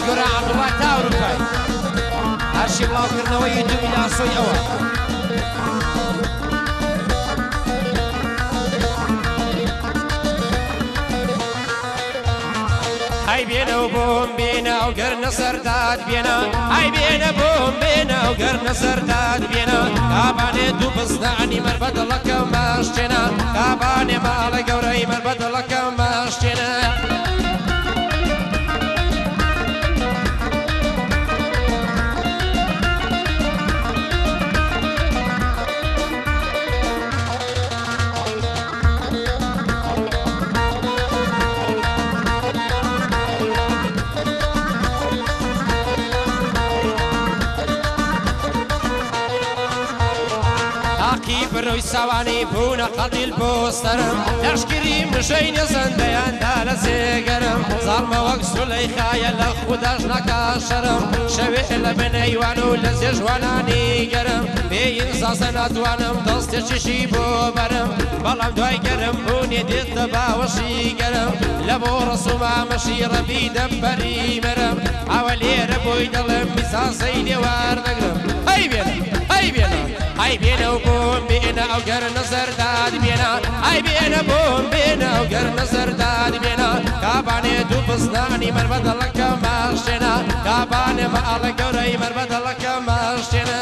گەورە عەبدوڵڵا تا ئەوروپای هەرچی بڵاوکردنەوەی دووی لاسۆی ئەوە ئەی بێنە و بۆم بێنە و گەرنە سەرداد بێنە ئەی بێنە بۆم بێنە و گەرنە سەرداد بێنە کابانێ دوو بزدانی مەر بەدڵەکەم باشتێنە کابانێ ماڵە گەورەی مەر بەدڵەکەم باشتێنە بروی سوانی بونا قدیل پوسترم لشکری مشین زندیان دال زیگرم ظلم وقت سلیخای لخودش نکاشرم شوی لبن ایوانو لزیجوانانی گرم بی انسان اتوانم دست چشی بو برم بلام دوای گرم بونی دیت باوشی گرم لبو رسوم مشی ربی دبری مرم اولی ربوی دلم میسازی دیوار نگرم ای بینم ای بینە و بۆم بێنە ئەو گەرنە سەرداد بێنە ئەی بێنە بۆم بێنە ئەو گەرنە سەرداد بێنە کابانێ دوو بزدانی مەر بەدڵەکەم باشتێنە کابانێ ماڵە گەورەی مەر بەدڵەکەم باشتێنە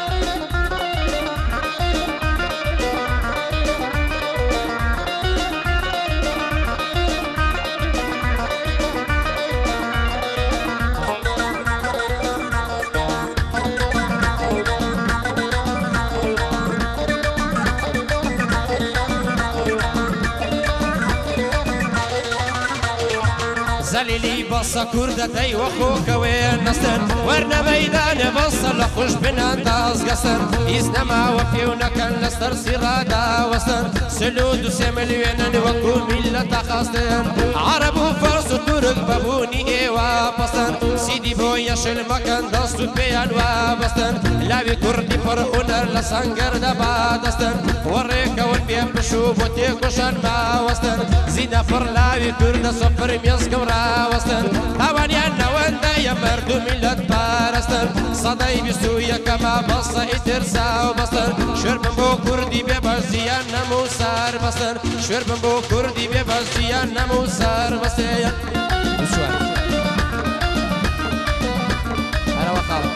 زليلي بصة كردة تي وخوك وين نستن ورنا ميدان بصة لخوش بنان تاز قصن إزنما وفيونا كان لستر سرادا وستن سلود وسمليوين وكو ملة خاستن عرب وفرس وترك بابوني إيوا بستن سيدي بويش المكان دستو بيان وابستن لاوي كردي فرحونر لسانجر دبا دستن وريكا والبيان بشوف وتيكوشان ما وستن زيدا فرلاوي كرد صفر ميزكم راوستن اوانيان نواندا يا مردو ملت بارستن صداي بسويا كما بصا اترسا وبستن شربن بو كردي ببازيان نموسار بستن شربن بو كردي ببازيان نموسار بستن انا وخالد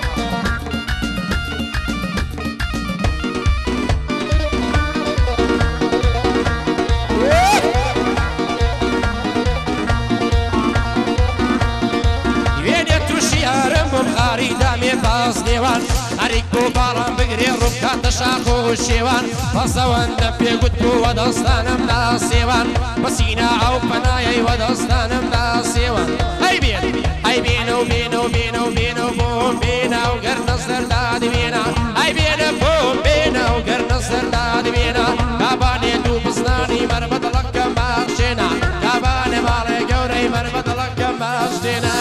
خاري دامي باز نيوان هريك بو باران بقري ربكات شاخو الشيوان فصوان دبي قدبو ودستانم ناسيوان وسينا او فنايا ودستانم ناسيوان هاي بينا وبينا وبينا وبينا وبوم بينا وقرنا السرداد بينا هاي بينا بوم بينا وقرنا السرداد بينا كاباني دوب سناني مربط لك ماشينا كاباني مالي قوري مربط لك ماشينا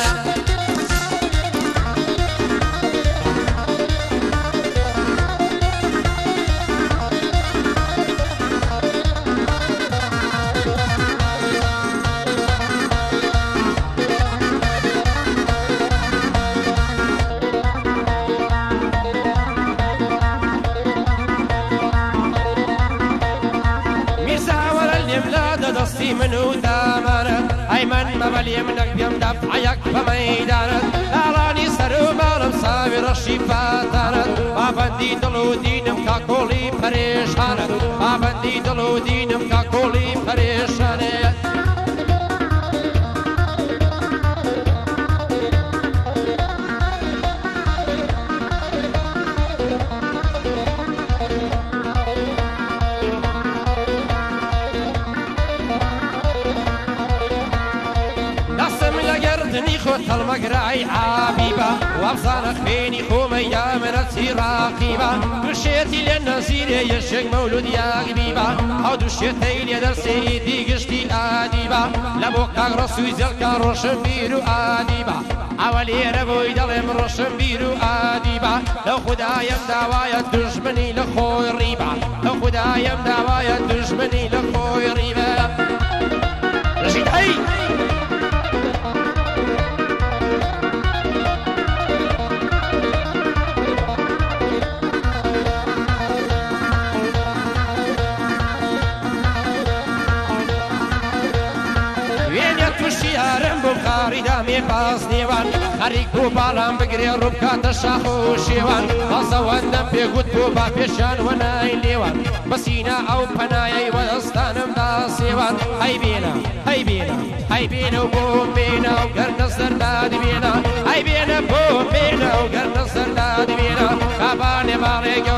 دستي منو دامانت اي من مبلي منك بيم دفعيك بميدانت لالاني سرو مالم ساوي رشي فاتانت بابندي دلو دينم كاكولي پريشانت بابندي دلو دينم كاكولي پريشانت خود المقرعي حبيبة وابصانك بيني خومية من التراقيبة دشيتي للنزير يشك مولود يا غبيبة او دشيتي لدر سيدي قشتي آديبة لبوكا رسوي زلكا روشن بيرو آديبة اولي ربوي دلم روشن بيرو آديبة لو خدايم دوايا دشمني لخوي ريبة لو خدايم دوايا دشمني لخوي ريبة رشيد هاي مەدامی پاس نیوان خەریک بوو باڵام بگرێ ڕووبکاتە شاخ و شێوان بەڵزەوەندەم پێگوت بوو با پێشان وەنای لێوان بەسینە ئەو پەنایەی وەدەستانمدا سێوان هەیبێنە هەیبێنە هەیبێنە و بۆم بێنە و گەرنە سەرلادی بێنە هەیبێنە بۆم بێنە و گەرنە سەرلادی بێنە کابانێ باڵێ